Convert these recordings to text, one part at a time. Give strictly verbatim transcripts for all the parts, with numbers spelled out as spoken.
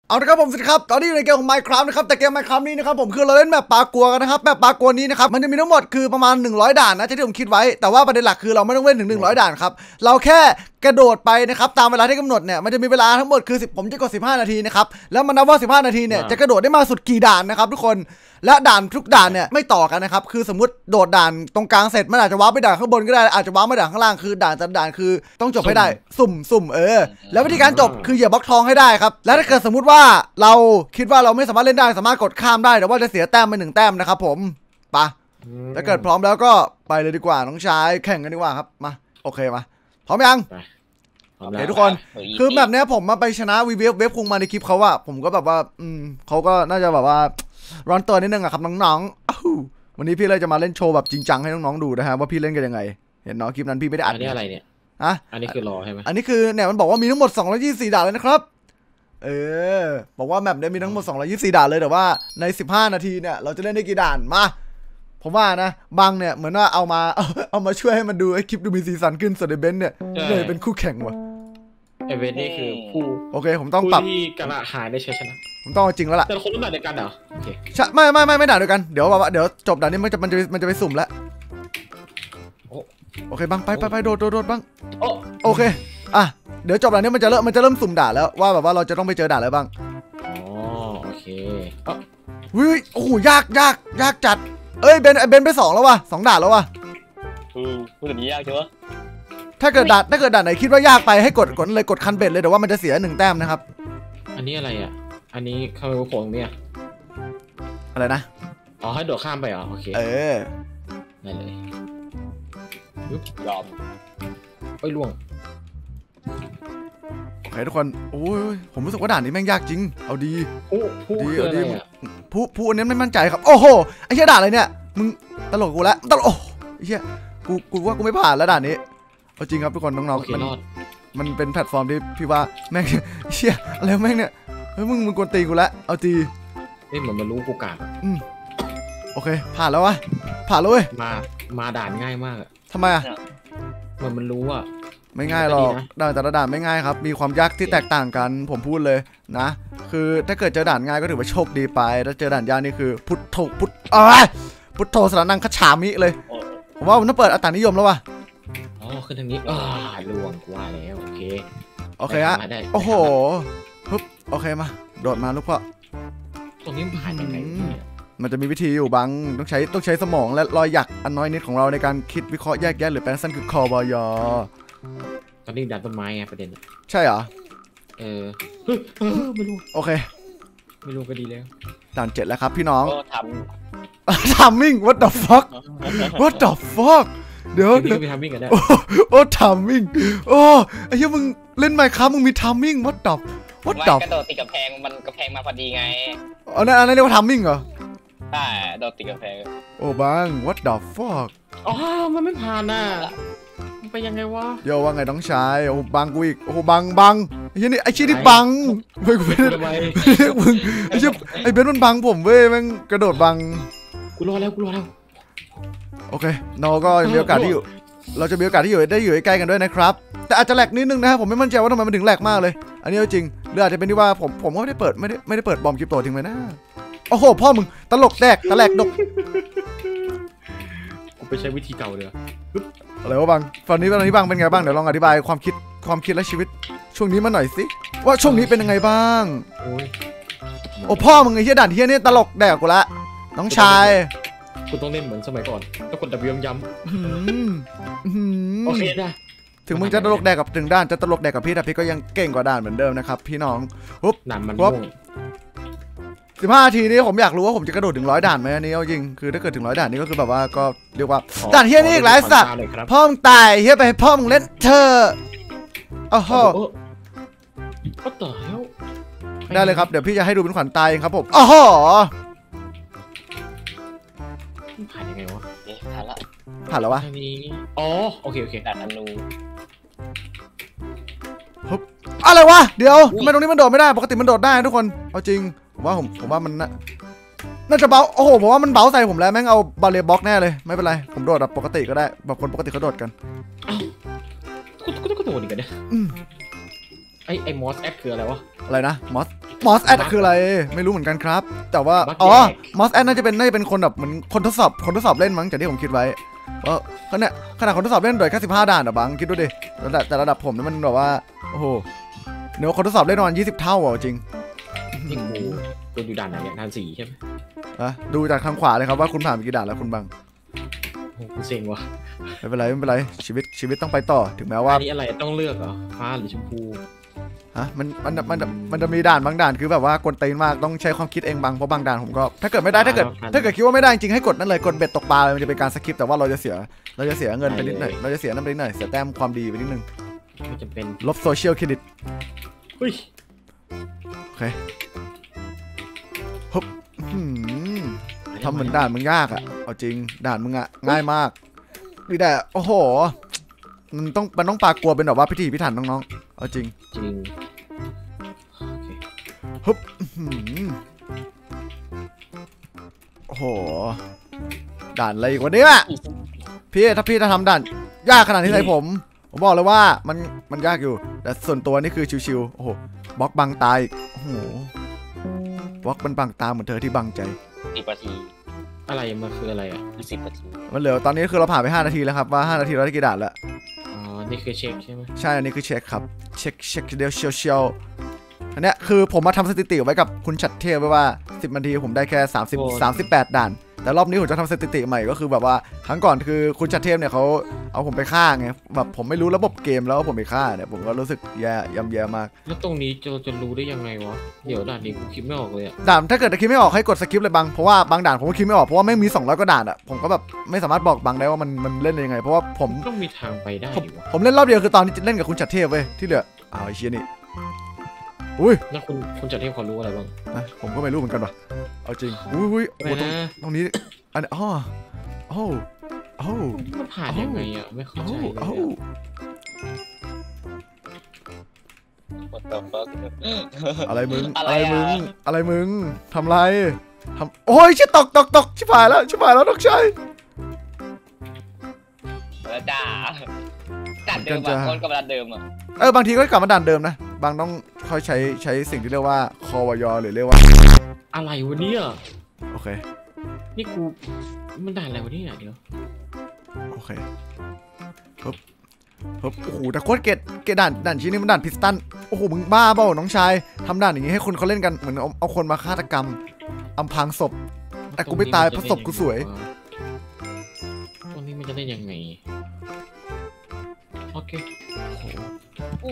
เอาละครับผมสวัสดีครับตอนนี้อยู่ในเกมของ Minecraft นะครับแต่เกม Minecraft นี้นะครับผมคือเราเล่นแบบปลากัวกันนะครับแบบปลากัวนี้นะครับมันจะมีทั้งหมดคือประมาณหนึ่งร้อยด่านนะที่ผมคิดไว้แต่ว่าประเด็นหลักคือเราไม่ต้องเล่นถึงหนึ่งร้อยด่านครับเราแค่กระโดดไปนะครับตามเวลาที่กำหนดเนี่ยมันจะมีเวลาทั้งหมดคือสิบผมจะกดสิบห้านาทีนะครับแล้วมันนับว่าสิบห้านาทีเนี่ยจะกระโดดได้มาสุดกี่ด่านนะครับทุกคนและด่านทุกด่านเนี่ยไม่ต่อกันนะครับคือสมมติโดดด่านตรงกลางเสร็จมันอาจจะว้าไปด่านข้างบนก็ได้อาจจะว้าไปด่านข้างล่างคือด่านแต่ด่านคือต้องจบให้ได้สุ่มสุ่มเออแล้ววิธีการจบคือเหยียบบล็อกทองให้ได้ครับและถ้าเกิดสมมติว่าเราคิดว่าเราไม่สามารถเล่นได้สามารถกดข้ามได้แต่ว่าจะเสียแต้มไปหนึ่งแต้มนะครับผมปะถ้าเกิดพร้อมแล้วก็ไปเลยดีกว่าน้องชายแข่งกันดีกว่าครับมาโอเคมาพร้อมยังโอเคทุกคนคือแบบนี้ผมมาไปชนะวีเวฟเวฟคุงมาในคลิปเขาว่าผมก็แบบว่าอืมเขาก็น่าจะแบบว่าร้อนตัวนิดนึงอะครับน้องๆวันนี้พี่เลยจะมาเล่นโชว์แบบจริงจังให้น้องๆดูนะฮะว่าพี่เล่นกันยังไงเห็นเนาะคลิปนั้นพี่ไม่ได้อัดอันนี้อะไรเนี่ยอะอันนี้คือรอใช่ไหมอันนี้คือเนี่ยมันบอกว่ามีทั้งหมดสองร้อยยี่สิบสี่ด่านเลยนะครับเออบอกว่าแมปเนี่ยมีทั้งหมดสองร้อยยี่สิบสี่ด่านเลยแต่ว่าในสิบห้านาทีเนี่ยเราจะเล่นได้กี่ด่านมาผมว่านะบังเนี่ยเหมือนว่าเอามาเอาเอามาช่วยให้มันดูไอ้คลิปดูมีสีสันขึ้นส่วนไอ้เบนซ์เนี่ยเลยเป็นคู่แข่งว่ะไอเวนนี่คือผู้โอเคผมต้องปรับที่กระหายได้ชัยชนะผมต้องจริงแล้วล่ะแต่คนรู้ด่านเดียวกันเหรอโอเคใช่ไม่ไม่ไม่ไม่ด่านเดียวกันเดี๋ยวแบบว่าเดี๋ยวจบด่านนี้มันจะมันจะมันจะไปสุ่มแล้วโอเคบังไปไปไปโดดโดดโดดบังโอเคอ่ะเดี๋ยวจบด่านนี้มันจะเริ่มมันจะเริ่มสุ่มด่านแล้วว่าแบบว่าเราจะต้องไปเจอด่านอะไรบ้างอ๋อโอเควิโอ้โหยากยากยากจัดเอ้ยเบนเบนไปสองแล้ววะสองด่านแล้ววะอือพูดแบบนี้ยากจังวะถ้าเกิดด่านถ้าเกิดด่านไหนคิดว่ายากไปให้กดกดเลยกดคันเบ็ดเลยแต่ว่ามันจะเสียหนึ่งแต้มนะครับอันนี้อะไรอ่ะอันนี้คาร์โบโผล่เนี่ยอะไรนะอ๋อให้โดดข้ามไปเหรอโอเคเออได้เลยยอมไปล่วงโอเคทุกคนโอ้ยผมรู้สึกว่าด่านนี้แม่งยากจริงเอาดีผู้ผู้ดีเอาดีผู้ผู้อันนี้ไม่มั่นใจครับโอ้โหไอ้เหี้ยด่านอะไรเนี่ยมึงตลกกูแล้วตลกโอ้ไอ้เหี้ยกูกูว่ากูไม่ผ่านแล้วด่านนี้เอาจริงครับทุกคนน้องๆมันมันเป็นแพลตฟอร์มที่พี่ว่าแม่งเชี่ยอะไรแม่งเนี่ยเฮ้ยมึงมึงกวนตีกูแล้วเอาจีเอ้ยเหมือนมันรู้กูกาดอืมโอเคผ่านแล้ววะผ่านแล้วเว้ยมามาด่านง่ายมากทำไมอ่ะเหมือนมันรู้อ่ะไม่ง่ายหรอกด่านแต่ละด่านไม่ง่ายครับมีความยากที่แตกต่างกันผมพูดเลยนะคือถ้าเกิดเจอด่านง่ายก็ถือว่าโชคดีไปถ้าเจอด่านยากนี่คือพุทโธพุทอ้ยพุทโธสระนังขฉามิเลยผมว่าผมต้องเปิดอัตรานิยมแล้ววะอ๋อขึ้นทางนี้อ่าลวงกูว่าแล้วโอเคโอเคฮะโอ้โหปึ๊บโอเคมาโดดมาลูกพ่อตรงนี้ผ่านยังไงมันจะมีวิธีอยู่บางต้องใช้ต้องใช้สมองและรอยหยักอันน้อยนิดของเราในการคิดวิเคราะห์แยกแยะหรือแปลสั้นคือคอบอยตอนนี้ดันต้นไม้ไงประเด็นใช่เหรอเออไม่รู้โอเคไม่รู้ก็ดีแล้วด่านเจ็ดแล้วครับพี่น้องทำทำมิ่ง what the fuck what the fuck เดี๋ยวเดี๋ยวไปทำมิ่งกันได้โอ้ทำมิ่งโอ้ไอ้เหี้ยมึงเล่นไมค์ครับมึงมีทำมิ่ง what the what the กระโดดติดกระแพงมันกระแพงมาพอดีไงอันนั้นอันนั้นเรียกว่าทำมิ่งเหรอใช่โดดติดกระแพงโอ้บัง what the fuck อ๋อมันไม่ผ่านน่ะมันไปยังไงวะเดี๋ยวว่าไงน้องชายโอ้บังกูอีกโอ้บังบังไอ้เหี้ยนี่ไอ้ชี้นี่บังเฮ้ยกูไม่ได้เรียกมึงไอ้เชี่ยไอ้เบนซ์มันบังผมเว้ยแม่งกระโดดบังกูรอแล้วกูรอแล้วโอเคน้องก็มีโอกาสที่อยู่เราจะมีโอกาสที่อยู่ได้อยู่ใกล้กันด้วยนะครับแต่อาจจะแหลกนิดนึงนะครับผมไม่มั่นใจว่าทำไมมันถึงแหลกมากเลยอันนี้จริงหรืออาจจะเป็นที่ว่าผมผมก็ไม่ได้เปิดไม่ได้ไม่ได้เปิดบอมคริปโตทิ้งไว้นะโอ้โหพ่อมึงตลกแดกตะแหลกดกกูไปใช้วิธีเก่าเลยอะไรวะบังตอนนี้ตอนนี้บังเป็นไงบ้างเดี๋ยวลองอธิบายความคิดความคิดและชีวิตช่วงนี้มาหน่อยสิว่าช่วงนี้เป็นยังไงบ้างโอ้ยโอ้พ่อมึงไอ้เหี้ยด่านเหี้ยนี่ตลกแดกกูละน้องชายคุณต้องเล่นเหมือนสมัยก่อนต้องกด W ย้ำโอเคนะถึงมึงจะตลกแดกกับถึงด้านจะตลกแดกกับพี่แต่พี่ก็ยังเก่งกว่าด่านเหมือนเดิมนะครับพี่น้องปุ๊บด่านมันปุ๊บสิบห้านาทีนี้ผมอยากรู้ว่าผมจะกระโดดถึงร้อยด่านไหมอันนี้เอาจริงคือถ้าเกิดถึงร้อยด่านนี้ก็คือแบบว่าก็เรียกว่าด่านเฮี้ยนี่อีกหลายสัตว์พ่อมึงตายเฮี้ยไปพ่อมึงเล่นเธอโอ้โหก็ต่อแล้วได้เลยครับเดี๋ยวพี่จะให้ดูเป็นขวัญตายครับผมโอ้โหผ่านยังไงวะผ่านละผ่านแล้ววะนี้อ๋อโอเคโอเคด่านอนูฮึบอะไรวะเดี๋ยวทำไมตรงนี้มันโดดไม่ได้ปกติมันโดดได้ทุกคนเอาจริงผมว่าผมผมว่ามันน่าจะเบาโอ้โหผมว่ามันเบาใส่ผมแล้วแม่งเอาบาเรียบล็อกแน่เลยไม่เป็นไรผมโดดแบบปกติก็ได้แบบคนปกติเขาโดดกันอ้าวกูก็โดดอีกกันเนี่ยไอ้ไอ้มอสแอดคืออะไรวะอะไรนะมอสมอสแอดคืออะไรไม่รู้เหมือนกันครับแต่ว่า Bug อ๋อแยกมอสแอดน่าจะเป็นน่าจะเป็นคนแบบเหมือนคนทดสอบคนทดสอบเล่นมั้งจากที่ผมคิดไว้ว่าขนาดขนาดคนทดสอบเล่นโดยแค่สิบห้าด่านอะบังคิดดูดิระดับแต่ระดับผมนี่มันแบบว่าโอ้โหเดี๋ยวคนทดสอบเล่นประมาณยี่สิบเท่าอ่ะจริงนี่กูกูอยู่ด่านไหนเนี่ยด่านสี่ใช่ไหมอะดูจากทางขวาเลยครับว่าคุณผ่านไปกี่ด่านแล้วคุณบังโอ้กูเซ็งว่ะไม่เป็นไรไม่เป็นไรชีวิตชีวิตต้องไปต่อถึงแม้ว่าอันนี้อะไรต้องเลือกเหรอฟ้าหรือชมพูฮะมันมันมันมันจะมีด่านบางด่านคือแบบว่ากวนตีนมากต้องใช้ความคิดเองบางเพราะบางด่านผมก็ถ้าเกิดไม่ได้ถ้าเกิดถ้าเกิดคิดว่าไม่ได้จริงให้กดนั่นเลยกดเบ็ดตกปลาเลยมันจะเป็นการสคิปแต่ว่าเราจะเสียเราจะเสียเงินไปนิดหน่อยเราจะเสียน้ำไปนิดหน่อยเสียแต้มความดีไปนิดนึงไม่จำเป็นลบโซเชียลเครดิตเฮ้ยโอเคฮึบหืมทำเหมือนด่านมึงยากอะเอาจริงด่านมึงอะง่ายมากนี่แต่โอ้โหมันต้องมันต้องปากกลัวเป็นแบบว่าพิธีพิถันน้องๆเอาจริงจริงฮึบหืมโอ้โหด่านอะไรอีกวะเนี่ยพี่ถ้าพี่จะทำด่านยากขนาดนี้ใส่ผมผมบอกเลยว่ามันมันยากอยู่แต่ส่วนตัวนี่คือชิวๆโอ้โหบล็อกบังตายโอ้โหบล็อกมันบังตาเหมือนเธอที่บังใจสิบนาทีอะไรมันคืออะไรอ่ะสิบนาทีมันเหลือตอนนี้คือเราผ่านไปห้านาทีแล้วครับว่าห้านาทีเราได้กี่ด่านแล้วอ๋อนี่คือเช็คใช่ไหมใช่อันนี้คือเช็คครับเช็คเช็คเดียวเชียวเชียวอันเนี้ยคือผมมาทำสถิติไว้กับคุณชัดเทพไว้ว่าสิบนาทีผมได้แค่สามสิบ สามสิบแปดด่านแต่รอบนี้ผมจะทำสถิติใหม่ก็คือแบบว่าครั้งก่อนคือคุณชัดเทพเนี่ยเขาเอาผมไปฆ่าไงแบบผมไม่รู้ระบบเกมแล้วผมไปฆ่าเนี่ยผมก็รู้สึกแย่ย่ำแย่มากแล้วตรงนี้จะจะรู้ได้ยังไงวะเดี๋ยวด่านนี้กูคิดไม่ออกเลยอ่ะด่านถ้าเกิดคิดไม่ออกให้กดสกิปเลยบังเพราะว่าบางด่านผมก็คิดไม่ออกเพราะว่าไม่มีสองร้อยกว่าด่านอ่ะผมก็แบบไม่สามารถบอกบังได้ว่ามันมันเล่นยังไงเพราะว่าผมต้องมีทางไปได้ผมดิวะผมเล่นรอบเดียวคือตอนที่เล่นกับคุณชัดเทพเว้ยที่เหลืออ้าวไอ้เชี่ยนี่อุ้ยแล้วคุณคุณจะเทพเขารู้อะไรบ้างนะผมก็ไม่รู้เหมือนกันว่ะเอาจริงอุ้ยอุ้ยโอ้โหตรงนะตรงนี้อันอ๋อโอ้โอ้มันผ่านยังไงอ่ะไม่เข้าโอ้ใจเลยโอ้อะ What the fuck อะไรมึงอะอะไร ไรอะมึงอะไรมึงทำไรทำโอ้ยชิบตกตกตกชิบหายแล้วชิบหายแล้วน้องชายแล้วจ้าด่านเดิมอ่ะคนกับด่านเดิมอ่ะเออบางทีก็กลับมาด่านเดิมนะบางต้องค่อยใช้ใช้สิ่งที่เรียกว่าคอวยหรือเรียกว่าอะไรวะเนี่ยโอเคนี่กูมันด่านอะไรวะเนี่ยเดี๋ยวโอเคปึ๊บปึ๊บโอ้โหแต่โคตรเกตเกตด่านด่านชิ้นนี้มันด่านพิสตันโอ้โหมึงบ้าเปล่าน้องชายทำด่านอย่างงี้ให้คนเขาเล่นกันเหมือนเอาเอาคนมาฆาตกรรมอำพรางศพแต่กูไม่ตายเพราะศพกูสวยตรงนี้มันจะได้ยังไงโอเคอู้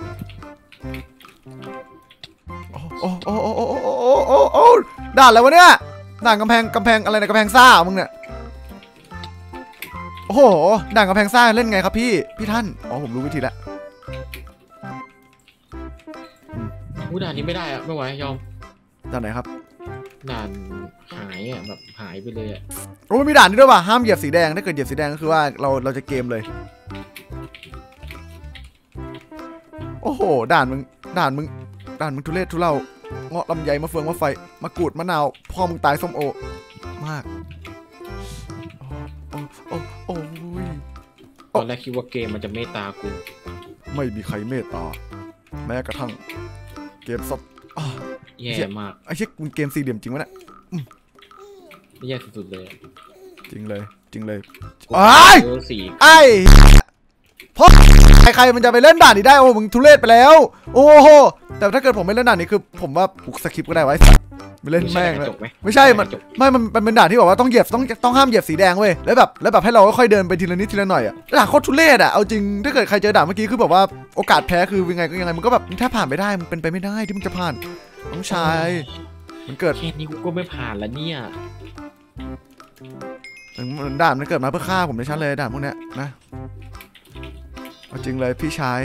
โอ้โอ้โอ้โอ้โอ้โอ้โอ้โอ้ด่านอะไรวะเนี่ยด่านกำแพงกำแพงอะไรนะกำแพงซ่ามึงเนี่ยโอ้โหด่านกำแพงซ่าเล่นไงครับพี่พี่ท่านอ๋อผมรู้วิธีแล้วกูด่านนี้ไม่ได้อะไม่ไหวยอมด่านไหนครับด่านหายอ่ะแบบหายไปเลยอ่ะโอ้มีด่านนี้ด้วยว่ะห้ามเหยียบสีแดงถ้าเกิดเหยียบสีแดงก็คือว่าเราเราจะเกมเลยโอ้โหด่านมึงด่านมึงด่านมึงทุเรศทุเลาเงาะลำไยมะเฟืองมะไฟมะกรูดมะนาวพ่อมึงตายส้มโอมากโอ้โอ้โอ้ยตอนแรกคิดว่าเกมมันจะเมตตากูไม่มีใครเมตตาแม้กระทั่งเกมซับแย่มากไอ้เช็คมึงเกมสี่เหลี่ยมจริงวะเนี่ยแย่สุดๆเลยอะจริงเลยจริงเลยกูไอ้เออสี่ไอ้เพราะใครๆมันจะไปเล่นด่านนี้ได้โอ้มึงทุเรศไปแล้วโอ้โหแต่ถ้าเกิดผมไม่เล่นด่านนี้คือผมว่าปุกสคริปต์ก็ได้ไว้สัตว์ไม่เล่นแม่งเลยจบไหมไม่ใช่มันไม่มันมันเป็นด่านที่บอกว่าต้องเหยียบต้องต้องห้ามเหยียบสีแดงเว้ยแล้วแบบแล้วแบบให้เราค่อยๆเดินไปทีละนิดทีละหน่อยอะด่านโคตรทุเรศอะเอาจริงถ้าเกิดใครเจอด่านเมื่อกี้คือแบบว่าโอกาสแพ้คือยังไงก็ยังไงมันก็แบบถ้าผ่านไปได้มันเป็นไปไม่ได้ที่มันจะผ่านน้องชายมันเกิดแค่นี้กูก็ไม่ผ่านแล้วเนี่ยด่านมันเกิดมาเพื่อฆ่าผมในชั้นเลยด่านพวกเนี้ยนะเอาจริงเลยพี่ชาย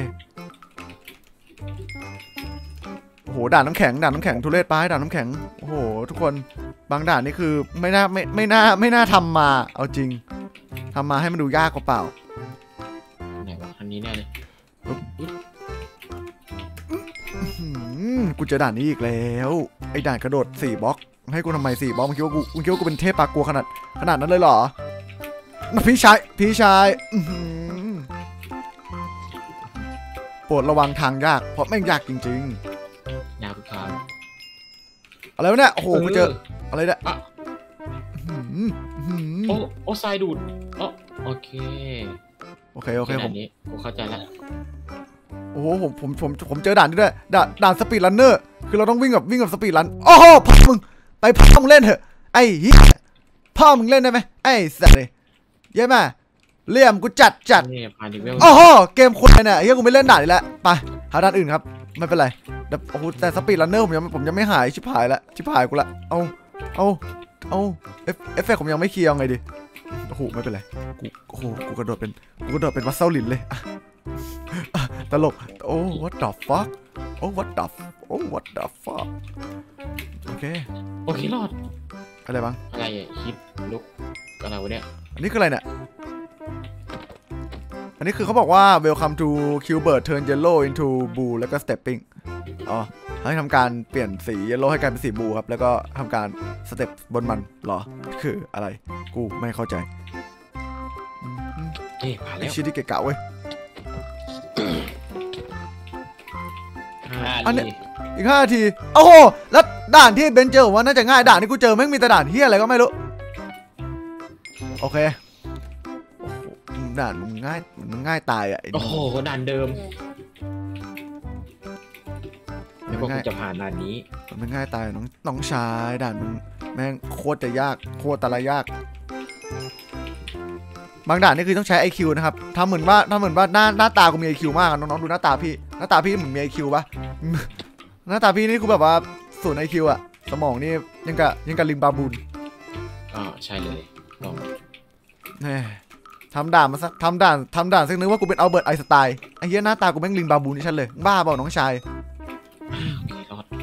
โอ้โหด่านน้ำแข็งด่านน้ำแข็งทุเรศไปด่านน้ำแข็งโอ้โหทุกคนบางด่านนี่คือไม่น่าไม่ไม่น่าไม่น่าทำมาเอาจริงทำมาให้มันดูยากกว่าเปล่าไหนวะอันนี้แน่เลยหืมกูเจอด่านนี้อีกแล้วไอ้ด่านกระโดดสี่บล็อกให้กูทำไมสี่บล็อกมึงคิดว่ากูมึงคิดว่ากูเป็นเทพปากกลัวขนาดขนาดนั้นเลยเหรอพี่ชายพี่ชายโปรดระวังทางยากเพราะแม่งยากจริงยาวทุกทางๆอะไรวะเนี่ยโอ้โหกูเจออะไรเนี่ยอ่ะอื้อหืออื้อหือโอ้โอ้ทรายดูดอ๋อโอเคโอเคโอเคผด่าม นนี้กูเข้าใจแล้วโอ้โหผมผมผมผมเจอด่านนี้ด้วยด่านด่านสปีดรันเนอร์คือเราต้องวิ่งแบบวิ่งแบบสปีดรันโอ้โหพ่อมึงไปพ่อมึงเล่นเถอะไอ้เหี้ยพ่อมึงเล่นได้ไหมไอ้สัตว์เลยเย้มาเลี่ยมกูจัดจัดนี่ผ่านถึงเวลโอ้โหเกมคนเนี่ยเฮ้ยกูไม่เล่นด่านนี้แล้วไปหาด่านอื่นครับไม่เป็นไรแต่โอ้โหแต่สปีดรันเนอร์ผมยังผมยังไม่หายชิบหายละชิบหายกูละเอาเอาเอาเอฟเอฟเฟกต์ผมยังไม่เคลียร์ไงดิโอ้โหไม่เป็นไรกูโอ้โหกูกระโดดเป็นกูกระโดดเป็นวัสเซลลินเลยอะอ่ะตลกโอ้ what the fuck โอ้ what theโอ้ what the fuck โอเคโอเครอดอะไรบ้างอะไรอ่ะฮิตลุกอะไรวะเนี่ยอันนี้คืออะไรเนี่ยอันนี้คือเขาบอกว่า welcome to Qbert turn yellow into blue แล้วก็ stepping อ๋อให้ทำการเปลี่ยนสี yellow ให้กลายเป็นสี blue ครับแล้วก็ทำการสเต็ปบนมันเหรอคืออะไรกูไม่เข้าใจเฮ้ยผ่านไอ้แล้วชิ้นที่เกะกะเว้ยห้าอันเนี้ยทีอีกห้านาทีโอ้โหแล้วด่านที่เบนเจอผมว่าน่าจะง่ายด่านที่กูเจอแม่งมีแต่ด่านเฮียอะไรก็ไม่รู้โอเคโอ้โหด่านมันง่ายมันง่ายตายอ่ะไอ้โอ้นี่โหด่านเดิมมัแล้วนก็ง่ากูยจะผ่านด่านนี้มันง่ายตายน้องน้องชายด่านมันแม่งโคตรจะยากโคตรตะละยากบางด่านนี่คือต้องใช้ ไอ คิว นะครับทำเหมือนว่าทำเหมือนว่าหน้าหน้าตากูมี ไอ คิว มากอะน้องๆดูหน้าตาพี่หน้าตาพี่เหมือนมี ไอ คิว ปะ หน้าตาพี่นี่กูแบบว่าศูนย์ ไอ คิว อะสมองนี่ยังกะยังกะลิงบาบูนอ่าใช่เลยลองแหมทำด่านมาสักทำด่านทำด่านสักนึกว่ากูเป็นอัลเบิร์ตไอน์สไตน์ไอ้เหี้ยหน้าตากูแม่งลิงบาบูนนี่ฉันเลยบ้าเปล่าน้องชายโอเครอด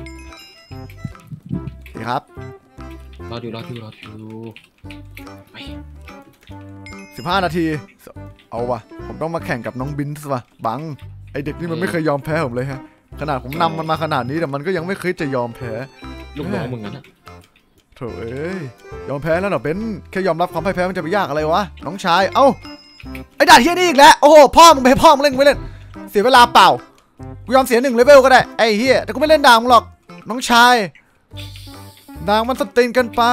ดีครับรอดูรอดูรอดูไปสิบห้านาทีเอาวะผมต้องมาแข่งกับน้องบินส์วะบังไอเด็กนี่มันไม่เคยยอมแพ้ผมเลยฮะขนาดผมนำมันมาขนาดนี้แต่มันก็ยังไม่เคยจะยอมแพ้ลูกน้องมึงงั้นอะโถเอ้ยยอมแพ้แล้วเหรอเบนแค่ยอมรับความพ่ายแพ้มันจะไปยากอะไรวะน้องชายเอ้าไอ้ด่านเฮียนี่อีกแล้วโอ้โหพ่อมึงไปให้พ่อมึงเล่นไม่เล่นเสียเวลาเปล่ากูยอมเสียหนึ่งเลเวลก็ได้ไอ้เฮียแต่กูไม่เล่นด่างมึงหรอกน้องชายด่างมันสตรีนกันไป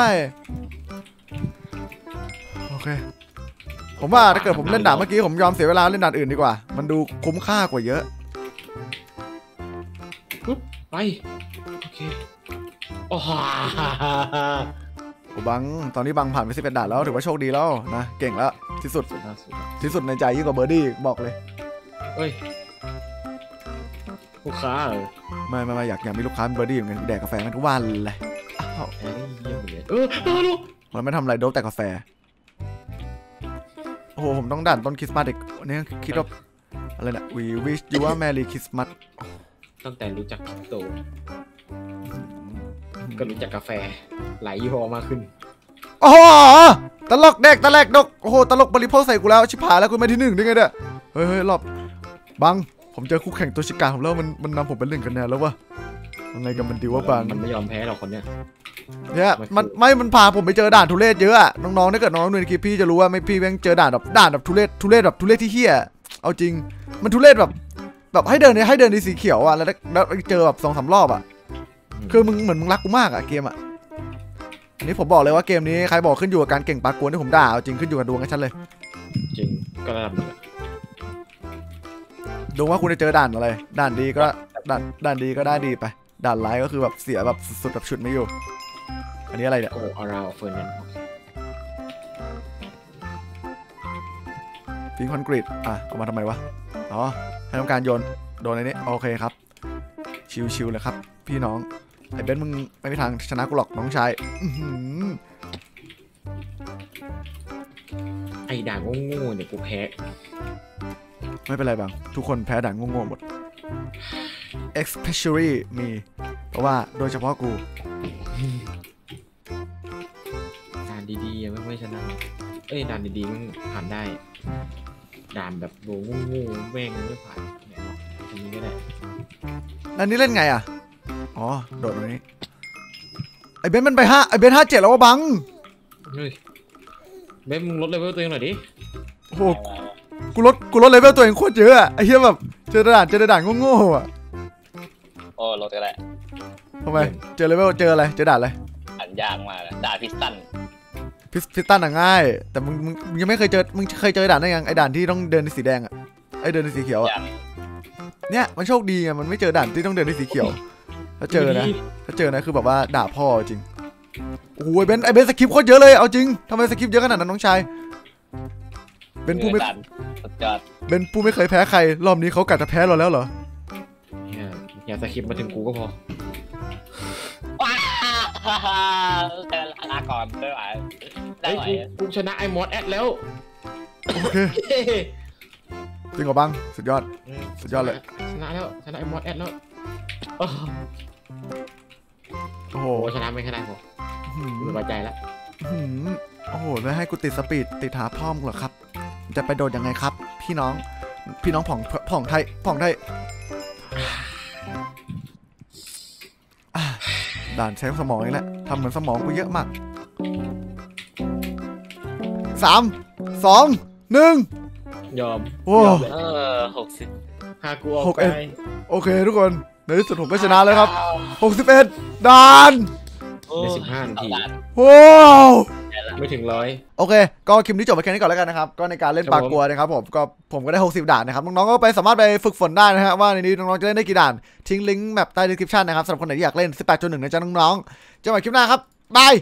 โอเคผมว่าถ้าเกิดผมเล่นด่านเมื่อกี้ผมยอมเสียเวลาเล่นด่านอื่นดีกว่ามันดูคุ้มค่ากว่าเยอะปุ๊บไปโอเคโอ้โหโอ้บังตอนนี้บังผ่านไปสิบเอ็ดด่านแล้วถือว่าโชคดีแล้วนะเก่งแล้วที่สุดสุดยอดสุดยอดที่สุดในใจยิ่งกว่าเบอร์ดี้บอกเลยเฮ้ยลูกค้าเหรอไม่ไม่ไม่อยากอยากมีลูกค้าเป็นเบอร์ดี้เหมือนกันแดกกาแฟกันทุกวันเลยอ้าวเอ้ยเยี่ยมเลยเออเออลูกมันไม่ทำอะไรโดบแต่กาแฟโอ้โหผมต้องด่านต้นคริสต์มาสอีกวันนี้คิดว่าอะไรนะ we wish you a merry Christmas ตั้งแต่รู้จักคริปโตก็รู้จักกาแฟไหลยี่ห้อมากขึ้นโอ้โหตลกเด็กตะแลกดกโอ้โหตลกบริโภคใส่กูแล้วชิบหายแล้วกูไม่ที่หนึ่งได้ไงเนี่ยเฮ้ยเฮ้ยรอบบังผมเจอคู่แข่งตัวชิกาผมแล้วมันมันนำผมเป็นหนึ่งคะแนนแล้ววะยังไงกันมันดีว่าบังมันไม่ยอมแพ้หรอกคนเนี้ยเนี่ยมันไม่มันพาผมไปเจอด่านทุเรศเยอะอะน้องๆถ้าเกิดน้องๆดูในคลิปพี่จะรู้ว่าไม่พี่แม่งเจอด่านแบบด่านแบบทุเรศทุเรศแบบทุเรศที่เฮี้ยเอาจริงมันทุเรศแบบแบบให้เดินในให้เดินในสีเขียวอะแล้วแล้วเจอแบบสองสามรอบอะคือมึงเหมือนมึงรักกูมากอะเกมอะอันนี้ผมบอกเลยว่าเกมนี้ใครบอกขึ้นอยู่กับการเก่งปากกวนที่ผมด่าเอาจริงขึ้นอยู่กับดวงกันฉันเลยจริงก็ระดับหนึ่งอะดวงว่าคุณจะเจอด่านอะไรด่านดีก็ด่านด่านดีก็ได้ดีไปด่านร้ายก็คือแบบเสียแบบสุดๆแบบชุดไม่อยู่อันนี้อะไรเนี่ยโอ้อาราวเฟอร์นันด์พิงคอนกรีตอ่ะเอามาทำไมวะอ๋อให้ทำการโยนโดนในนี้โอเคครับชิวๆเลยครับพี่น้องไอ้เบนซ์มึงไม่มีทางชนะกูหรอกน้องชายอื้อหือไอ้ด่างโง่ๆเนี่ยกูแพ้ไม่เป็นไรบางทุกคนแพ้ด่านโง่ๆหมด especially มีเพราะว่าโดยเฉพาะกูด่านดีๆยังไม่ไม่ชนะเอ้ยด่านดีๆมันผ่านได้ด่านแบบโง่โง่ๆแม่งไม่ผ่านเนี่ยอันนี้ก็ได้อันนี้เล่นไงอ่ะอ๋อโดดตรงนี้ไอ้เบนซ์มันไปห้าไอ้เบนซ์ห้าเจ็ดแล้ววะบังเฮ้ยเบ๊มึงลดเลเวลตัวเองหน่อยดิโอ้โหกูลดกูลดเลเวลตัวเองโคตรเยอะอะไอ้เหี้ยแบบเจอด่านเจอด่านโง่ๆอะโอ้รถก็ได้ทำไมเจอเลเวลเจออะไรเจอด่านอะไรอันยากมากเลยด่าพิสตันพิสพิสตันอะง่ายแต่มึงมึงมึงยังไม่เคยเจอมึงเคยเจอด่านได้ยังไอ้ด่านที่ต้องเดินในสีแดงอะไอ้เดินในสีเขียวอะอย่างเนี่ยมันโชคดีไงมันไม่เจอด่านที่ต้องเดินในสีเขียวถ้าเจอนะถ้าเจอนะคือแบบว่าด่าพ่อจริงโอ้ยเบนไอเบนสคริปต์โคตรเยอะเลยเอาจริงทำไมสคริปต์เยอะขนาดนั้นน้องชายเบนปูไม่ด่านสุดยอดเบนปูไม่เคยแพ้ใครรอบนี้เขากัดจะแพ้เราแล้วเหรออย่าอย่าสคริปต์มาถึงกูก็พอว้าวลาก่อนได้ไหมได้ไอ้ไหมกูกูชนะไอ้มอสแอดแล้วโอเคจริงเหรอบ้างสุดยอด สุดยอดเลยชนะแล้วชนะไอ้มอสแอดแล้วโอ้โอ้โหโหชนะไม่ค่อยได้พอหืมสบายใจแล้วหืมโอ้โหแล้วให้กูติดสปีดติดหาพ่อมงเหรอครับจะไปโดดยังไงครับ พี่น้องพี่น้องผ่องผ่องไทยผ่องไทยอ่ะด่านใช้สมองอีกแล้วทำเหมือนสมองกูเยอะมากสามสองหนึ่งยอมโอ้ยอมเลยเออหกสิบพากูออกหกไปเอ็ด โอเคทุกคนในที่สุดผมก็ชนะแล้วครับหกสิบเอ็ดด่านในสิบห้านาทีว้าวไม่ถึงร้อยโอเคก็คลิปนี้จบไปแค่นี้ก่อนแล้วกันนะครับก็ในการเล่นครับปากกัวนะครับผมก็ผมก็ได้หกสิบด่านนะครับน้องๆก็ไปสามารถไปฝึกฝนได้นะฮะว่าในนี้น้องๆจะเล่นได้กี่ด่านทิ้งลิงก์แบบใต้ description นะครับสำหรับคนไหนที่อยากเล่น สิบแปดจุดหนึ่ง นะจ๊ะน้องๆเจอกันใหม่คลิปหน้าครับบาย